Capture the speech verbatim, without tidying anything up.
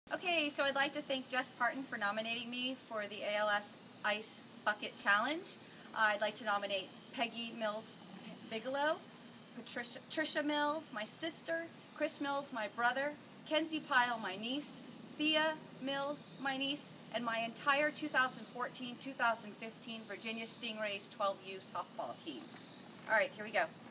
Okay, so I'd like to thank Jess Parton for nominating me for the A L S Ice Bucket Challenge. Uh, I'd like to nominate Peggy Mills Bigelow, Patricia, Trisha Mills, my sister, Chris Mills, my brother, Kenzie Pyle, my niece, Thea Mills, my niece, and my entire two thousand fourteen two thousand fifteen Virginia Stingrays twelve U softball team. All right, here we go.